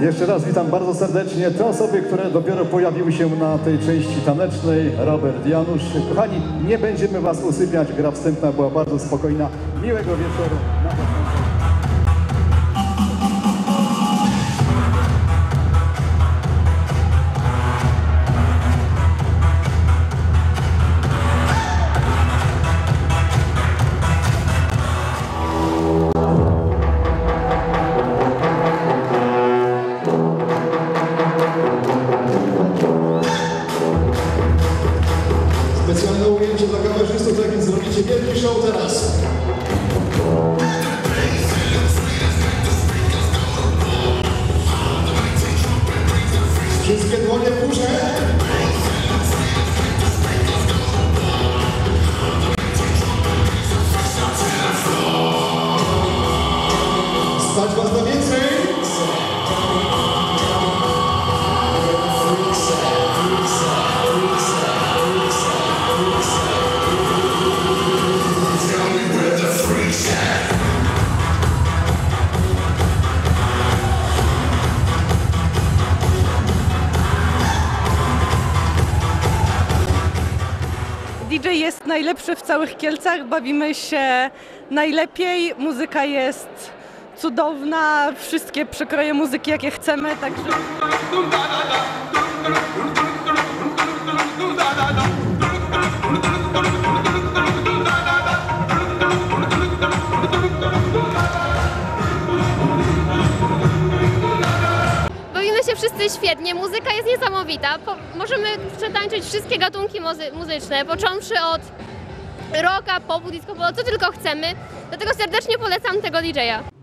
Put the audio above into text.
Jeszcze raz witam bardzo serdecznie te osoby, które dopiero pojawiły się na tej części tanecznej. Robert, Janusz. Kochani, nie będziemy was usypiać. Gra wstępna była bardzo spokojna. Miłego wieczoru. Specjalne ujęcie dla kamerzystów, tak więc zrobicie wielki show teraz. Wszystkie dłonie w górze. Stać was na więcej. DJ jest najlepszy w całych Kielcach, bawimy się najlepiej, muzyka jest cudowna, wszystkie przekroje muzyki jakie chcemy, także... Bawimy się wszyscy świetnie, muzyka jest niesamowita. Możemy przetańczyć wszystkie gatunki muzyczne, począwszy od rocka, popu, disco polo, co tylko chcemy. Dlatego serdecznie polecam tego DJ-a.